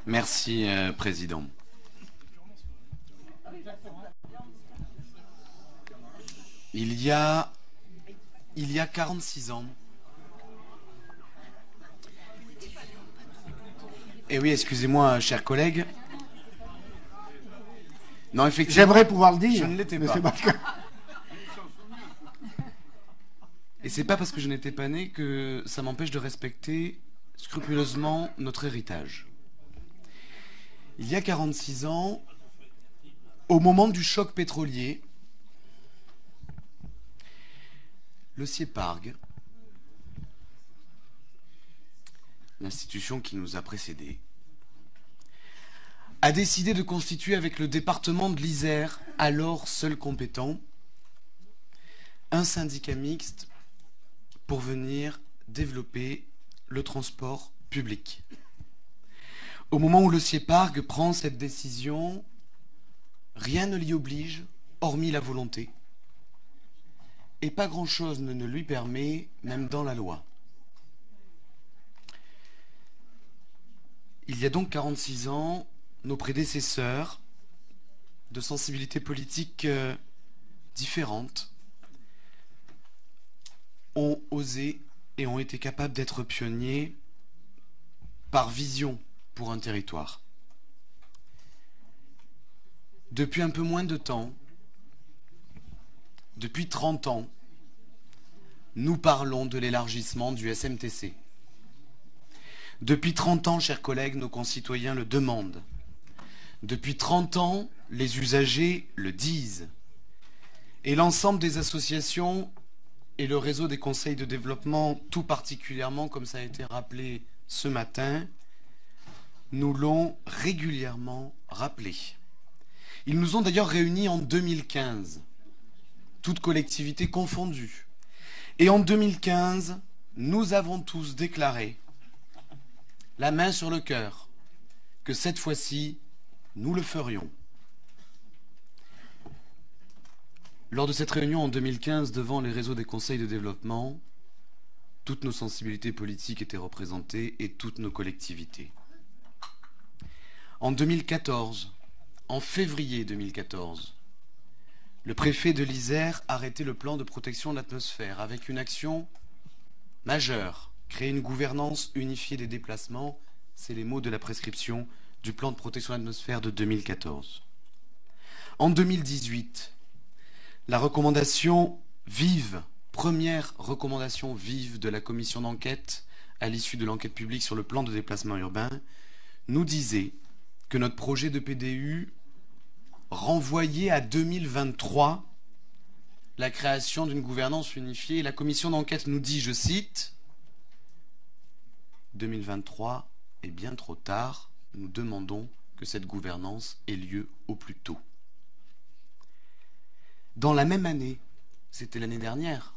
Merci, Président. Il y a 46 ans... Et oui, excusez-moi, chers collègues. Non, effectivement... J'aimerais pouvoir le dire. Je ne l'étais pas. Et c'est pas parce que je n'étais pas né que ça m'empêche de respecter scrupuleusement notre héritage. Il y a 46 ans, au moment du choc pétrolier, le CIEPARG, l'institution qui nous a précédés, a décidé de constituer avec le département de l'Isère, alors seul compétent, un syndicat mixte pour venir développer le transport public. Au moment où le CIEPARG prend cette décision, rien ne l'y oblige, hormis la volonté. Et pas grand-chose ne lui permet, même dans la loi. Il y a donc 46 ans, nos prédécesseurs, de sensibilités politiques différentes, ont osé et ont été capables d'être pionniers par vision pour un territoire. Depuis un peu moins de temps, depuis 30 ans, nous parlons de l'élargissement du SMTC. Depuis 30 ans, chers collègues, nos concitoyens le demandent. Depuis 30 ans, les usagers le disent. Et l'ensemble des associations et le réseau des conseils de développement, tout particulièrement, comme ça a été rappelé ce matin, nous l'ont régulièrement rappelé. Ils nous ont d'ailleurs réunis en 2015, toutes collectivités confondues. Et en 2015, nous avons tous déclaré, la main sur le cœur, que cette fois-ci, nous le ferions. Lors de cette réunion en 2015, devant les réseaux des conseils de développement, toutes nos sensibilités politiques étaient représentées et toutes nos collectivités. En 2014, en février 2014, le préfet de l'Isère a arrêté le plan de protection de l'atmosphère avec une action majeure, créer une gouvernance unifiée des déplacements, c'est les mots de la prescription du plan de protection de l'atmosphère de 2014. En 2018, la recommandation vive, première recommandation vive de la commission d'enquête à l'issue de l'enquête publique sur le plan de déplacement urbain, nous disait que notre projet de PDU renvoyait à 2023 la création d'une gouvernance unifiée. Et la commission d'enquête nous dit, je cite, 2023 est bien trop tard, nous demandons que cette gouvernance ait lieu au plus tôt. Dans la même année, c'était l'année dernière,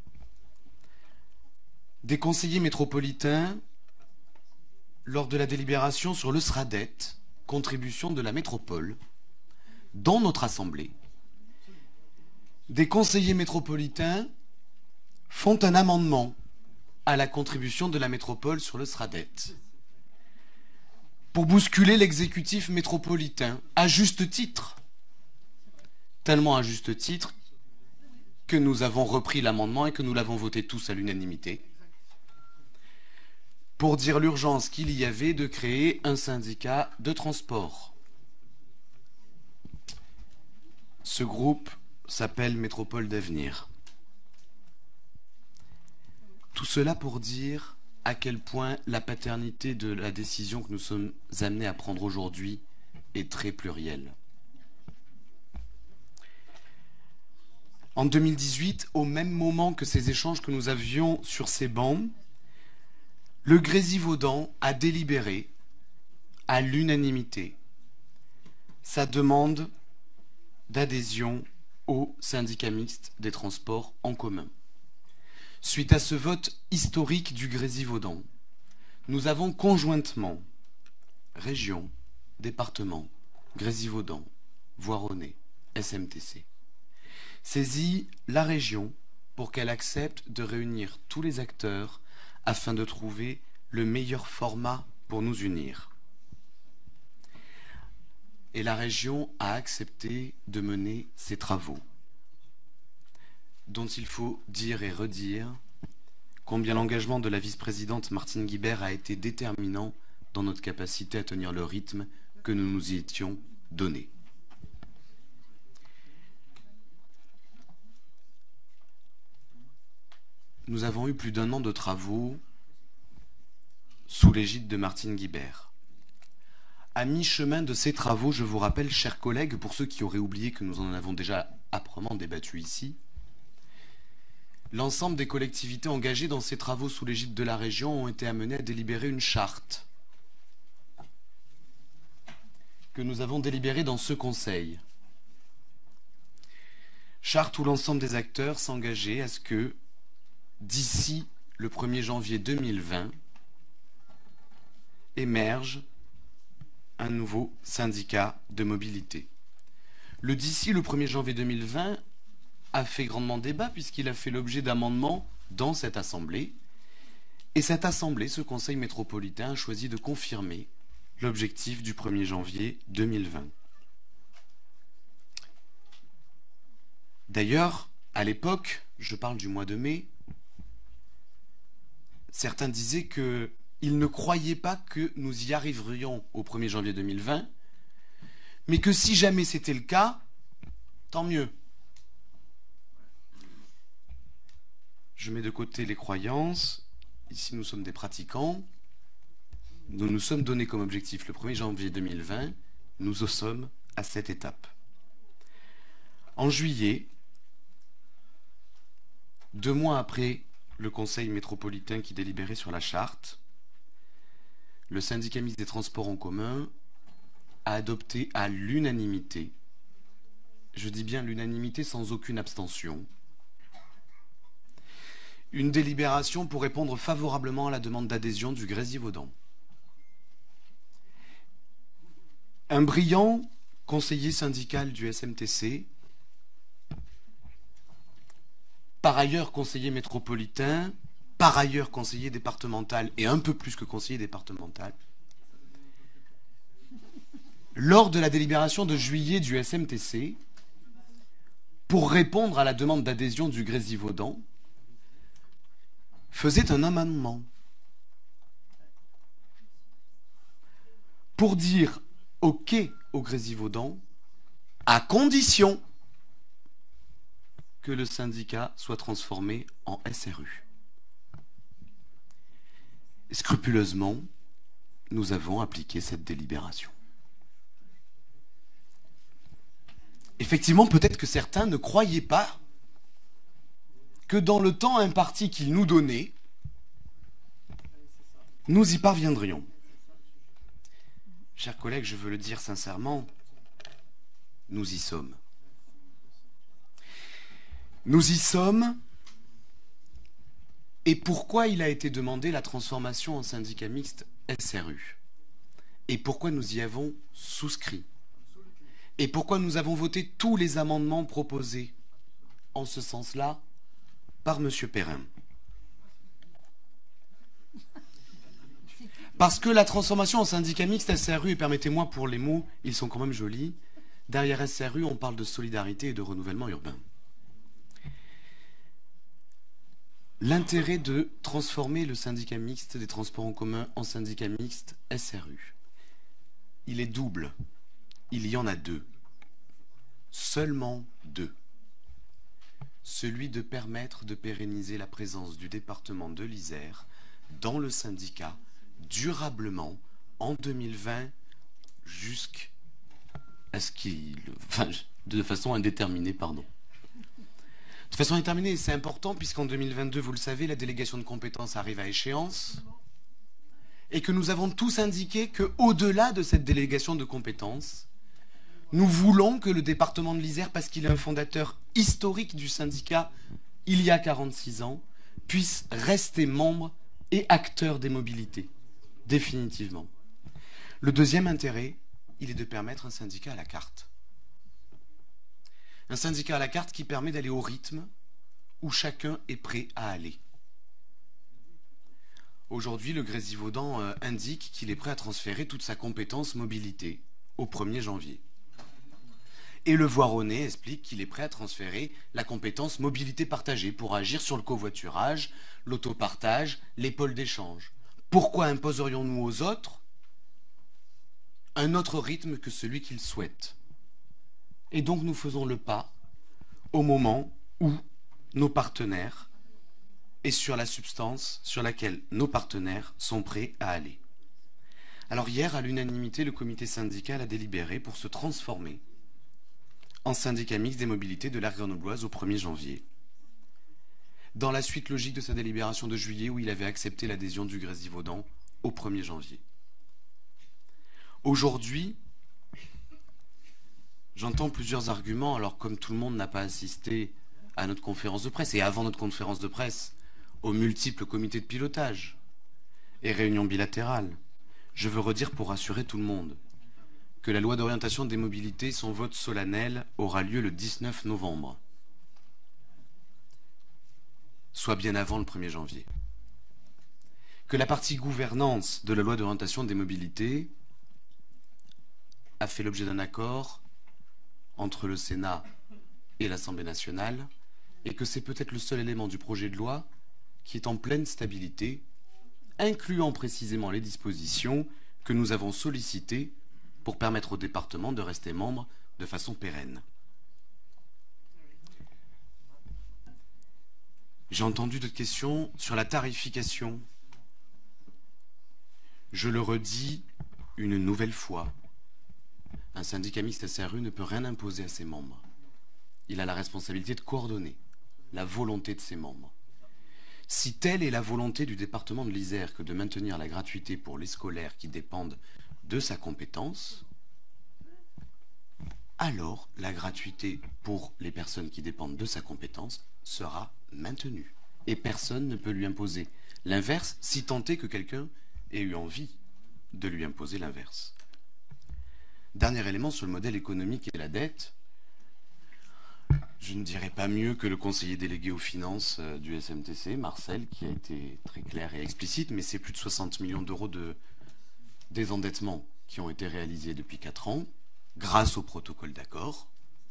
des conseillers métropolitains, lors de la délibération sur le SRADET, contribution de la métropole, dans notre assemblée, des conseillers métropolitains font un amendement à la contribution de la métropole sur le SRADET pour bousculer l'exécutif métropolitain, à juste titre. Tellement à juste titre que nous avons repris l'amendement et que nous l'avons voté tous à l'unanimité pour dire l'urgence qu'il y avait de créer un syndicat de transport. Ce groupe s'appelle Métropole d'Avenir. Tout cela pour dire à quel point la paternité de la décision que nous sommes amenés à prendre aujourd'hui est très plurielle. En 2018, au même moment que ces échanges que nous avions sur ces bancs, le Grésivaudan a délibéré à l'unanimité sa demande d'adhésion au syndicat mixte des transports en commun. Suite à ce vote historique du Grésivaudan, nous avons conjointement, région, département, Grésivaudan, Voironnais, SMTC, saisi la région pour qu'elle accepte de réunir tous les acteurs afin de trouver le meilleur format pour nous unir. et la région a accepté de mener ces travaux, dont il faut dire et redire combien l'engagement de la vice-présidente Martine Guibert a été déterminant dans notre capacité à tenir le rythme que nous nous y étions donné. Nous avons eu plus d'1 an de travaux sous l'égide de Martine Guibert. À mi-chemin de ces travaux, je vous rappelle, chers collègues, pour ceux qui auraient oublié que nous en avons déjà âprement débattu ici, l'ensemble des collectivités engagées dans ces travaux sous l'égide de la région ont été amenées à délibérer une charte que nous avons délibérée dans ce conseil. Charte où l'ensemble des acteurs s'engageaient à ce que, d'ici le 1er janvier 2020, émerge un nouveau syndicat de mobilité. Le d'ici le 1er janvier 2020 a fait grandement débat puisqu'il a fait l'objet d'amendements dans cette assemblée. Et cette assemblée, ce conseil métropolitain, a choisi de confirmer l'objectif du 1er janvier 2020. D'ailleurs, à l'époque, je parle du mois de mai, certains disaient qu'ils ne croyaient pas que nous y arriverions au 1er janvier 2020, mais que si jamais c'était le cas, tant mieux. Je mets de côté les croyances. Ici, nous sommes des pratiquants. Nous nous sommes donnés comme objectif le 1er janvier 2020. Nous en sommes à cette étape. En juillet, 2 mois après le conseil métropolitain qui délibérait sur la charte, le syndicat mixte des transports en commun a adopté à l'unanimité, je dis bien l'unanimité sans aucune abstention, une délibération pour répondre favorablement à la demande d'adhésion du Grésivaudan. Un brillant conseiller syndical du SMTC, par ailleurs conseiller métropolitain, par ailleurs conseiller départemental et un peu plus que conseiller départemental, lors de la délibération de juillet du SMTC, pour répondre à la demande d'adhésion du Grésivaudan, faisait un amendement pour dire OK au Grésivaudan à condition que le syndicat soit transformé en SRU. Scrupuleusement, nous avons appliqué cette délibération. Effectivement, peut-être que certains ne croyaient pas que dans le temps imparti qu'il nous donnait, nous y parviendrions. Chers collègues, je veux le dire sincèrement, nous y sommes. Nous y sommes. Et pourquoi il a été demandé la transformation en syndicat mixte SRU? Et pourquoi nous y avons souscrit? Et pourquoi nous avons voté tous les amendements proposés en ce sens-là par M. Perrin? Parce que la transformation en syndicat mixte SRU, et permettez-moi pour les mots, ils sont quand même jolis, derrière SRU, on parle de solidarité et de renouvellement urbain. L'intérêt de transformer le syndicat mixte des transports en commun en syndicat mixte SRU, il est double. Il y en a 2. Seulement 2. Celui de permettre de pérenniser la présence du département de l'Isère dans le syndicat durablement en 2020 jusqu'à ce qu'il... Enfin, de façon indéterminée, pardon. De façon indéterminée, c'est important puisqu'en 2022, vous le savez, la délégation de compétences arrive à échéance et que nous avons tous indiqué qu'au-delà de cette délégation de compétences, nous voulons que le département de l'Isère, parce qu'il est un fondateur historique du syndicat il y a 46 ans, puisse rester membre et acteur des mobilités, définitivement. Le deuxième intérêt, il est de permettre un syndicat à la carte. Un syndicat à la carte qui permet d'aller au rythme où chacun est prêt à aller. Aujourd'hui, le Grésivaudan indique qu'il est prêt à transférer toute sa compétence mobilité au 1er janvier. Et le Voironnais explique qu'il est prêt à transférer la compétence mobilité partagée pour agir sur le covoiturage, l'autopartage, les pôles d'échange. Pourquoi imposerions-nous aux autres un autre rythme que celui qu'ils souhaitent? Et donc nous faisons le pas au moment où nos partenaires et sur la substance sur laquelle nos partenaires sont prêts à aller. Alors hier, à l'unanimité, le comité syndical a délibéré pour se transformer en syndicat mixte des mobilités de l'aire grenobloise au 1er janvier. Dans la suite logique de sa délibération de juillet où il avait accepté l'adhésion du Grésivaudan au 1er janvier. Aujourd'hui, j'entends plusieurs arguments, alors comme tout le monde n'a pas assisté à notre conférence de presse, et avant notre conférence de presse, aux multiples comités de pilotage et réunions bilatérales, je veux redire pour rassurer tout le monde que la loi d'orientation des mobilités, son vote solennel, aura lieu le 19 novembre, soit bien avant le 1er janvier. Que la partie gouvernance de la loi d'orientation des mobilités a fait l'objet d'un accord entre le Sénat et l'Assemblée nationale, et que c'est peut-être le seul élément du projet de loi qui est en pleine stabilité, incluant précisément les dispositions que nous avons sollicitées pour permettre aux départements de rester membres de façon pérenne. J'ai entendu d'autres questions sur la tarification. Je le redis une nouvelle fois. Un syndicat mixte SRU ne peut rien imposer à ses membres. Il a la responsabilité de coordonner la volonté de ses membres. Si telle est la volonté du département de l'Isère que de maintenir la gratuité pour les scolaires qui dépendent de sa compétence, alors la gratuité pour les personnes qui dépendent de sa compétence sera maintenue. Et personne ne peut lui imposer l'inverse, si tant est que quelqu'un ait eu envie de lui imposer l'inverse. Dernier élément sur le modèle économique et la dette. Je ne dirais pas mieux que le conseiller délégué aux finances du SMTC, Marcel, qui a été très clair et explicite, mais c'est plus de 60 millions d'euros de désendettement qui ont été réalisés depuis 4 ans, grâce au protocole d'accord.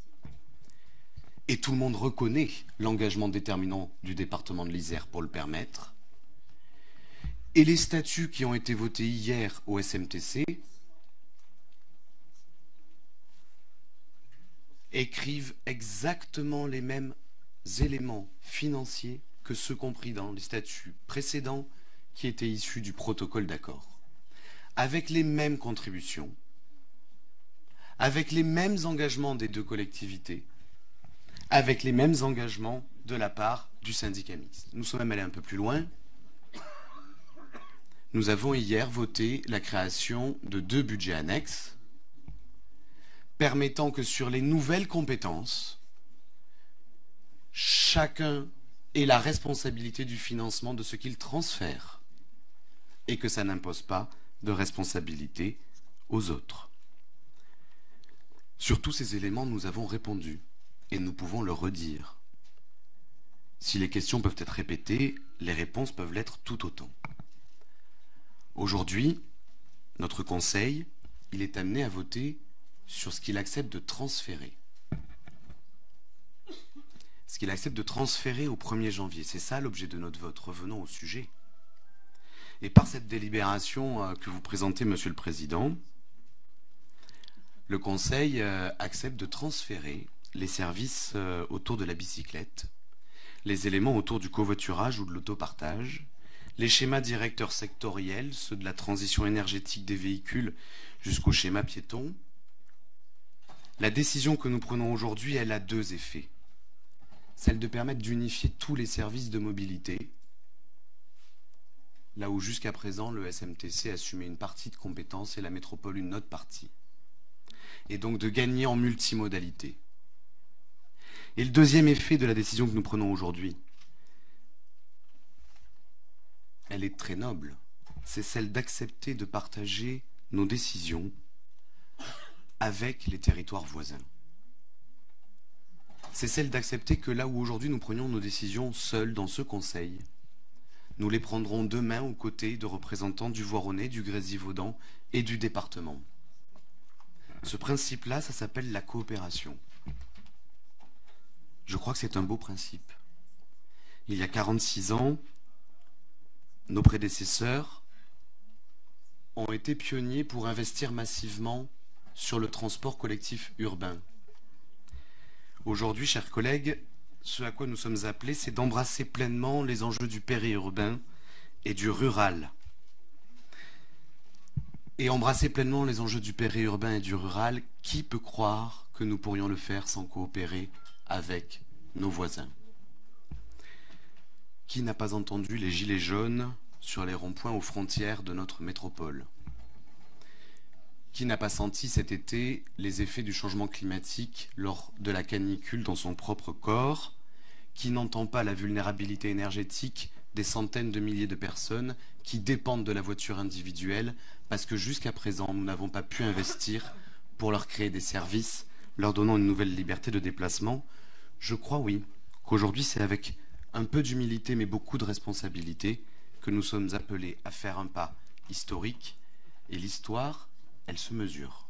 Et tout le monde reconnaît l'engagement déterminant du département de l'Isère pour le permettre. Et les statuts qui ont été votés hier au SMTC écrivent exactement les mêmes éléments financiers que ceux compris dans les statuts précédents qui étaient issus du protocole d'accord, avec les mêmes contributions, avec les mêmes engagements des deux collectivités, avec les mêmes engagements de la part du syndicat mixte. Nous sommes même allés un peu plus loin. Nous avons hier voté la création de 2 budgets annexes permettant que sur les nouvelles compétences, chacun ait la responsabilité du financement de ce qu'il transfère et que ça n'impose pas de responsabilité aux autres. Sur tous ces éléments, nous avons répondu et nous pouvons le redire. Si les questions peuvent être répétées, les réponses peuvent l'être tout autant. Aujourd'hui, notre Conseil, il est amené à voter sur ce qu'il accepte de transférer. Ce qu'il accepte de transférer au 1er janvier. C'est ça l'objet de notre vote. Revenons au sujet. Et par cette délibération que vous présentez, Monsieur le Président, le Conseil accepte de transférer les services autour de la bicyclette, les éléments autour du covoiturage ou de l'autopartage, les schémas directeurs sectoriels, ceux de la transition énergétique des véhicules jusqu'au schéma piéton. La décision que nous prenons aujourd'hui, elle a 2 effets. Celle de permettre d'unifier tous les services de mobilité, là où jusqu'à présent le SMTC assumait une partie de compétences et la métropole une autre partie. Et donc de gagner en multimodalité. Et le deuxième effet de la décision que nous prenons aujourd'hui, elle est très noble. C'est celle d'accepter de partager nos décisions avec les territoires voisins. C'est celle d'accepter que là où aujourd'hui nous prenions nos décisions seuls dans ce Conseil, nous les prendrons demain aux côtés de représentants du Voironnais, du Grésivaudan et du département. Ce principe-là, ça s'appelle la coopération. Je crois que c'est un beau principe. Il y a 46 ans, nos prédécesseurs ont été pionniers pour investir massivement sur le transport collectif urbain. Aujourd'hui, chers collègues, ce à quoi nous sommes appelés, c'est d'embrasser pleinement les enjeux du périurbain et du rural. Et embrasser pleinement les enjeux du périurbain et du rural, qui peut croire que nous pourrions le faire sans coopérer avec nos voisins? Qui n'a pas entendu les gilets jaunes sur les ronds-points aux frontières de notre métropole? Qui n'a pas senti cet été les effets du changement climatique lors de la canicule dans son propre corps? Qui n'entend pas la vulnérabilité énergétique des centaines de milliers de personnes qui dépendent de la voiture individuelle parce que jusqu'à présent, nous n'avons pas pu investir pour leur créer des services, leur donnant une nouvelle liberté de déplacement? Je crois, oui, qu'aujourd'hui, c'est avec un peu d'humilité mais beaucoup de responsabilité que nous sommes appelés à faire un pas historique. Et l'histoire, elle se mesure.